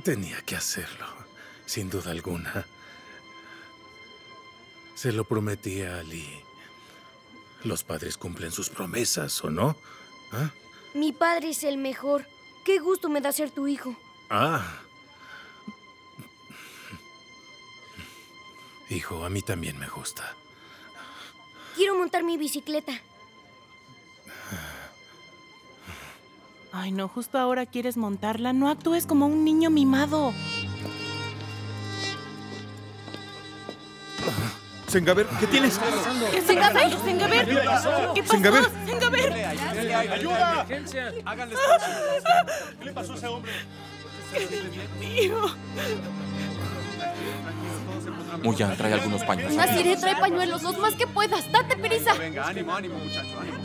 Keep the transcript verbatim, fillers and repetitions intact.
Tenía que hacerlo, sin duda alguna. Se lo prometí a Ali. ¿Los padres cumplen sus promesas o no? ¿Ah? Mi padre es el mejor. Qué gusto me da ser tu hijo. Ah. Hijo, a mí también me gusta. Quiero montar mi bicicleta. Ay, no, justo ahora quieres montarla. No actúes como un niño mimado. Sengaber, ¿qué tienes? ¡Sengaber! ¡Sengaber! ¿Qué pasó? Sengaber. ¡Sengaber! ¡Ayuda! ¡Háganle espacio! ¿Qué le pasó a ese hombre? Mío. Muyan, trae algunos paños. Nasiré, trae pañuelos, los más que puedas. ¡Date prisa! Venga, ánimo, ánimo, muchacho, ánimo.